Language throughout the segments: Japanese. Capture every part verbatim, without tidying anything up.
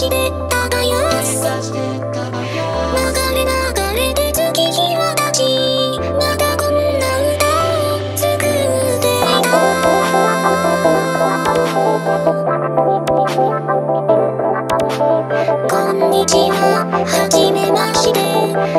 して漂す。流れ流れて月日は経ち、またこんな歌を作っていた。こんにちは、はじめまして、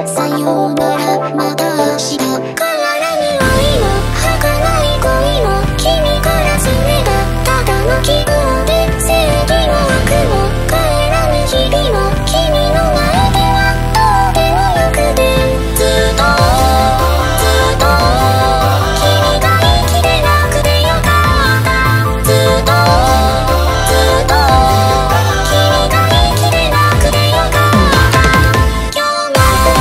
さようなら、また明日。変わらぬ愛も儚い恋も、君からそれがただの記号で、正義も悪も変えらぬ日々も、君の前ではどうでもよくて、ずっとずっと君が生きてなくてよかった。ずっとずっと君が生きてなくてよかった。今日も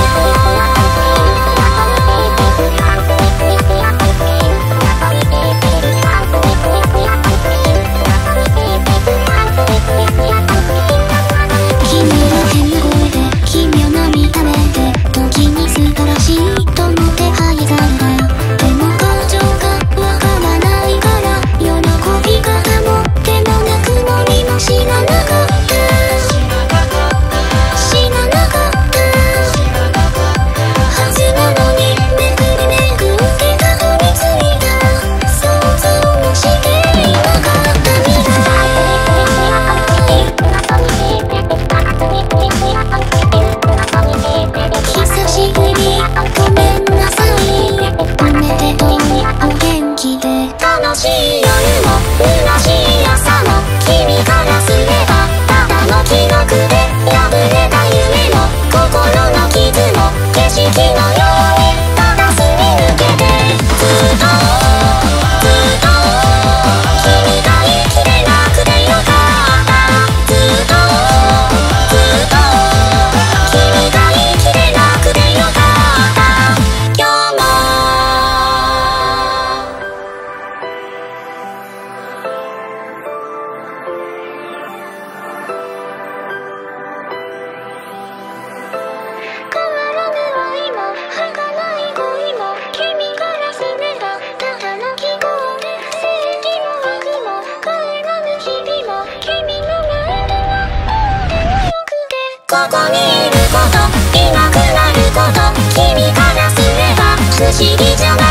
君の変な声で奇妙な見た目で、時に素晴らしいとの手配された。でも感情がわからないから、喜び方もでもなくもりも知らなかった。知らなかったはずなのに、めくりめくってたどり着いた。想像もしていなかった未来。久しぶりごめんなさい、おめでとうお元気で。楽しい夜も虚しい朝も、君からすればただの記録で、破れた夢も心の傷も景色のようにただすり抜けて、ずっとずっと君が生きてなくてよかった。ずっとずっと君が生きてなくてよかった。今日も変わらぬ愛も儚い恋も、君からすればただの記号で、正義も悪も変えらぬ日々も、君の前ではどうでもよくて、ここにいることいなくなること、君からすれば不思議じゃない。